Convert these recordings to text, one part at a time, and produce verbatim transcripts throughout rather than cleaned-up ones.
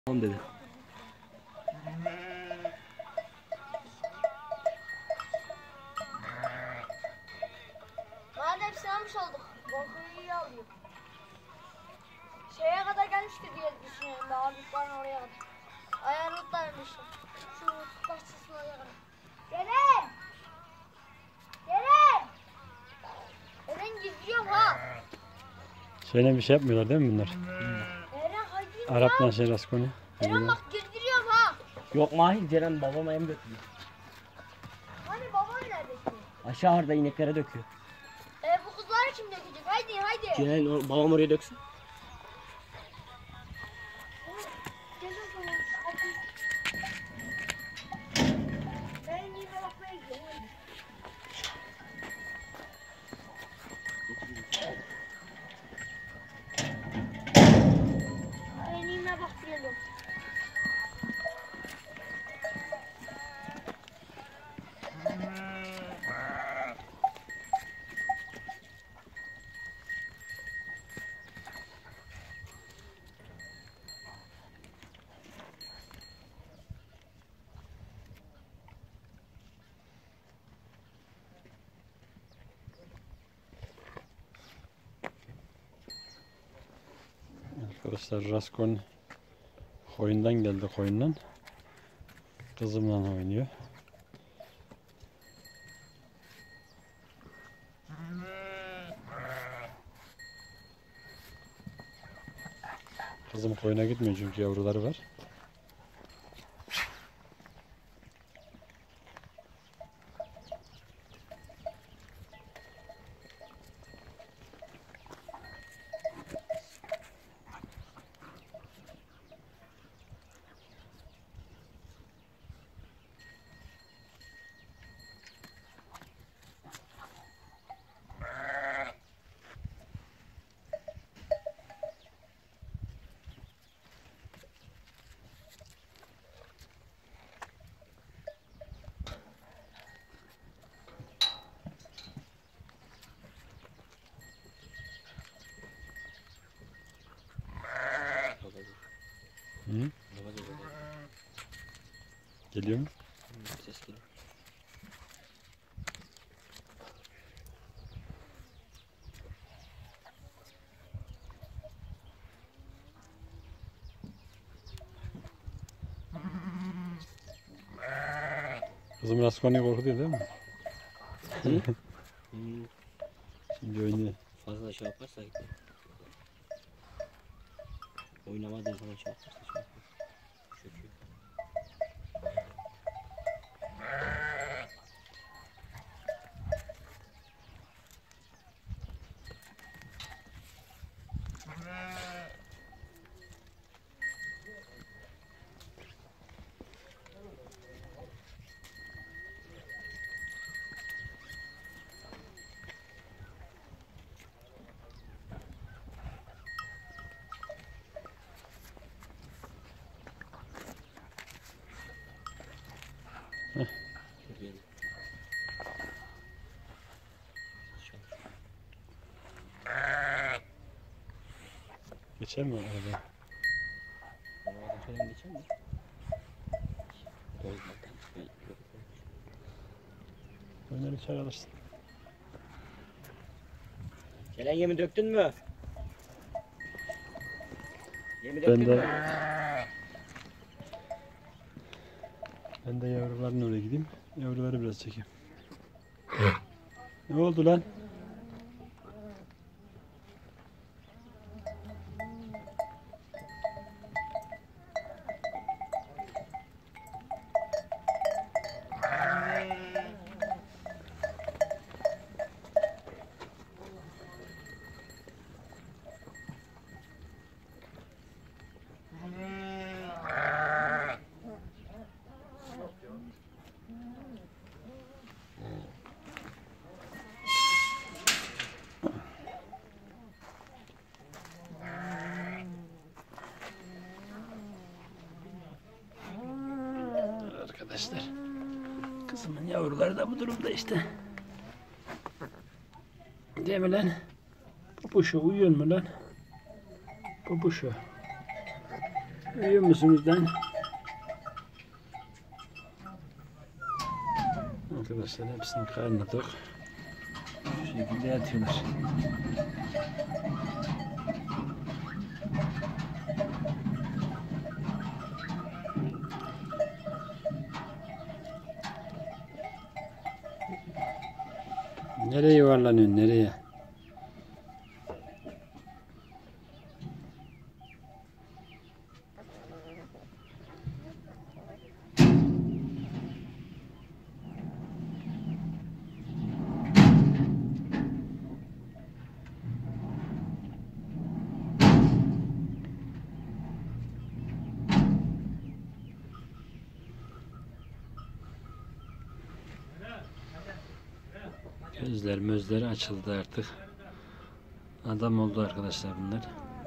Tamam dedi. Madem hepsini almış olduk. Korkuyu iyi alıyor. Şeye kadar gelmişti diye düşünüyorum. Ben armutların oraya kadar. Ay armutlarmışım. Şu bahçesine oraya kadar. Gelin! Gelin! Eren gidiyorum ha. Şeyle bir şey yapmıyorlar değil mi bunlar? Eren hadi. Arap'la şey Raskoni. Eren bak gidiyorum ha. Yok Mahir Ceren babama em döküyor. Hani baban nerede ki? Aşağı orada ineklere döküyor. E bu kızlar kim dökecek? Haydi haydi. Ceren or- babam oraya döksün. Gelin sana. Ben yine bakmaya gidiyorum. Ben yine bak geliyorum. Arkadaşlar Raskon koyundan geldi koyundan. Kızımla oynuyor. Kızım koyuna gitmiyor çünkü yavruları var. Hı? Geliyor mu? Ses geliyor. Kızım Raskoni'yi korkutuyor değil mi? Hı? Şimdi oynuyor. Fazla şey yaparsa gidiyor. Oynamadığı zaman şey yaparsa şey yapar. Çöküyor. Çöküyor. Geçer mi araba? Arada falan geçer mi? Bozmadan. Oyunları içeri alırsın. Ceren yemi döktün mü? Yemi döktün Ben de mü? ben de yavruların oraya gideyim. Yavruları biraz çekeyim. Ne oldu lan? Arkadaşlar. Kızımın yavruları da bu durumda işte. Değil mi lan? Popuşu uyuyor mu lan? Popuşu. Görüyor musunuz lan? Arkadaşlar hepsini kaynatıp şu şekilde yatıyorlar. Nereye yuvarlanıyorsun? Nereye? Gözler mözleri açıldı artık. Adam oldu arkadaşlar bunlar.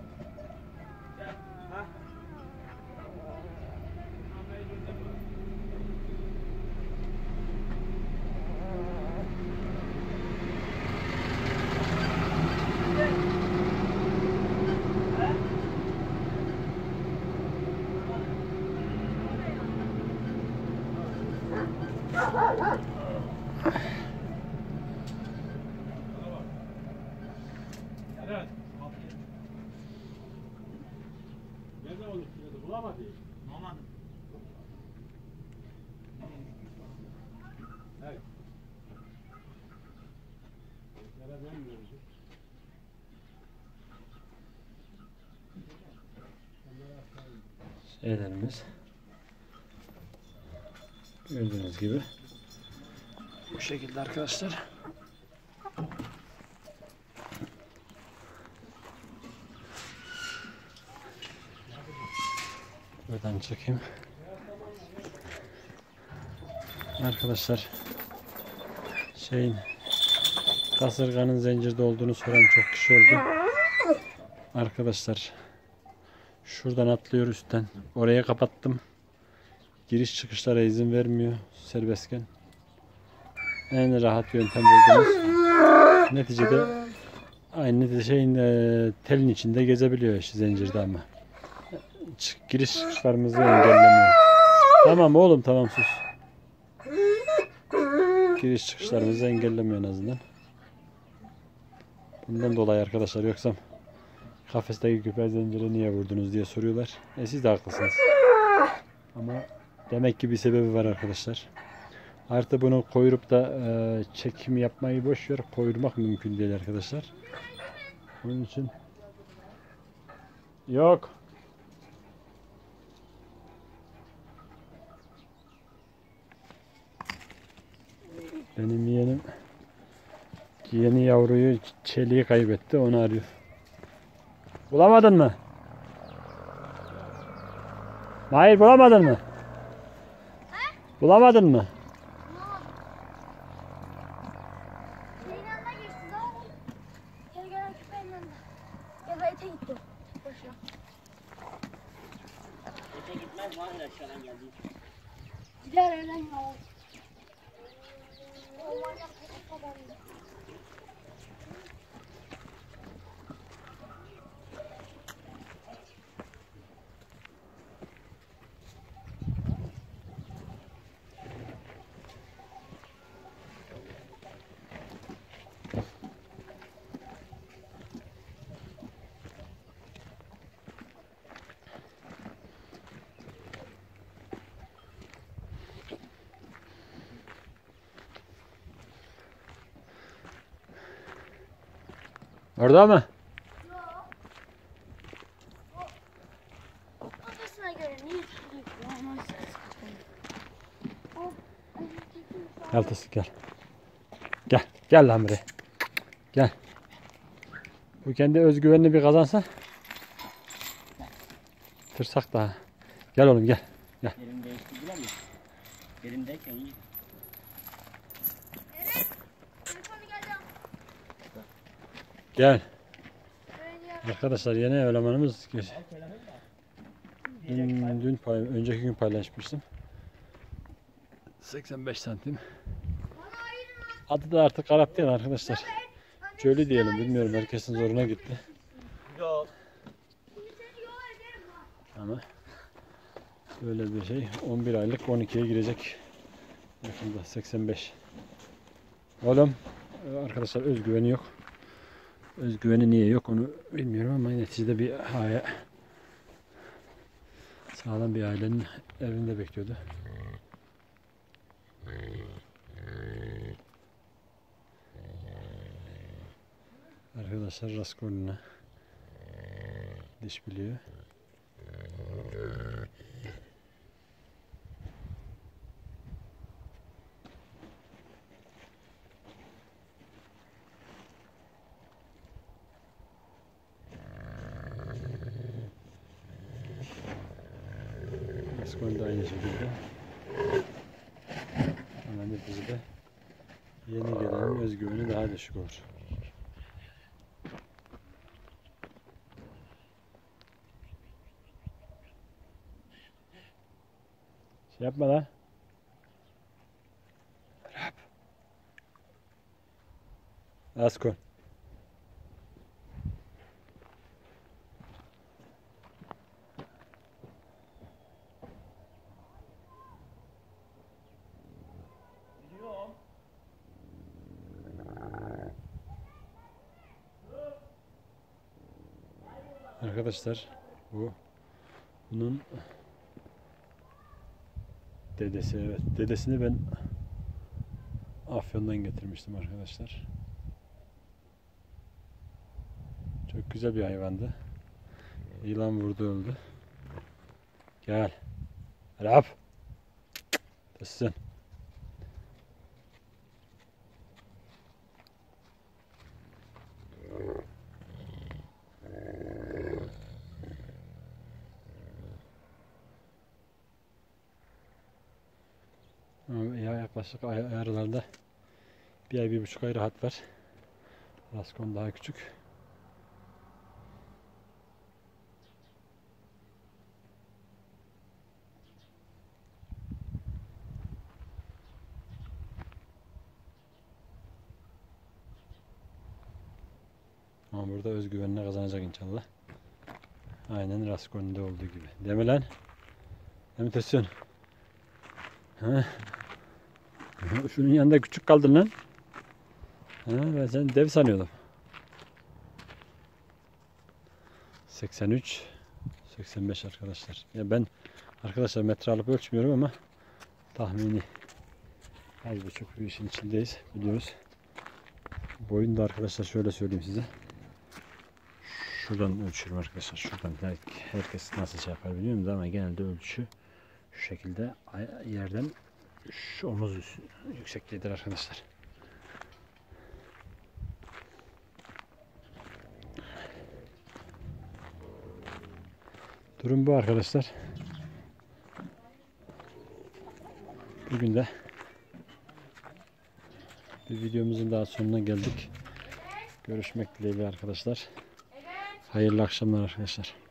Bulamadı. Bulamadım. Evet. Şeylerimiz gördüğünüz gibi bu şekilde arkadaşlar. Buradan çekeyim. Arkadaşlar şeyin kasırganın zincirde olduğunu soran çok kişi oldu. Arkadaşlar şuradan atlıyor üstten. Oraya kapattım. Giriş çıkışlara izin vermiyor serbestken. En rahat yöntem buldunuz. Neticede aynı şeyin e, telin içinde gezebiliyor işte zincirde ama. Çık, giriş çıkışlarımızı engellemiyor. Tamam oğlum tamam sus. Giriş çıkışlarımızı engellemiyor en azından. Bundan dolayı arkadaşlar yoksa kafesteki köpek zinciri niye vurdunuz diye soruyorlar. E siz de haklısınız. Ama demek ki bir sebebi var arkadaşlar. Artık bunu koyurup da e, çekim yapmayı boş ver. Koyurmak mümkün değil arkadaşlar. Onun için yok. Benim yeğenim yeni yavruyu çeliği kaybetti. Onu arıyor. Bulamadın mı? Hayır bulamadın mı? He? Bulamadın mı? Senin yanına geçti zaten. Geri gelen köpeğin yanına. Ya da ete gitti. Boşuna. Ete gitmez var ya aşağıdan geldi. Gider öyle ya. O manyak köpek kadar. Orada mı? Yok. O kafasına göre niye tutuyor? Aman o Yaltası gel. Gel. Gel lan buraya. Gel. Bu kendi özgüvenini bir kazansa. Tırsak daha. Gel oğlum gel. Gel. Yerini değiştirdiler mi? Yerindeyken iyi. telefonu geldi. Gel. Öyle Arkadaşlar yeni elemanımız dün, dün pay, önceki gün paylaşmıştım. seksen beş santim. Adı da artık Arap değil arkadaşlar. Çölü diyelim bilmiyorum herkesin zoruna gitti. Yok. Ama Böyle bir şey. on bir aylık on ikiye girecek. Yakında seksen beş. Oğlum arkadaşlar özgüveni yok. Özgüveni niye yok onu bilmiyorum ama neticede bir aile, sağlam bir ailenin evinde bekliyordu. Arkadaşlar Raskolina diş biliyor. Raskolina da aynı şekilde. Ama neticede yeni gelenin özgüveni daha düşük olur. Şey yapma lan. Raskol. Arkadaşlar bu bunun dedesi, evet, dedesini ben Afyon'dan getirmiştim arkadaşlar. Çok güzel bir hayvandı. Yılan vurdu öldü. Gel. Rab. Tessin. Ya yaklaşık ay aralarında bir ay bir buçuk ay rahat var. Raskon daha küçük. Ama burada özgüvenini kazanacak inşallah. Aynen Raskolni'de olduğu gibi. Değil mi lan? Değil mi Tessin? Ha? Şunun yanında küçük kaldın lan. Ha, ben seni dev sanıyordum. seksen üç seksen beş arkadaşlar. Ya ben arkadaşlar metre alıp ölçmüyorum ama tahmini az buçuk bir işin içindeyiz, biliyoruz. Boyunu da arkadaşlar şöyle söyleyeyim size. Şuradan ölçüyorum arkadaşlar. Şuradan herkes nasıl şey yapar bilmiyorum ama genelde ölçü şu şekilde yerden şu omuz yüksekliğidir arkadaşlar. Durum bu arkadaşlar. Bugün de bir videomuzun daha sonuna geldik. Görüşmek dileğiyle arkadaşlar. Hayırlı akşamlar arkadaşlar.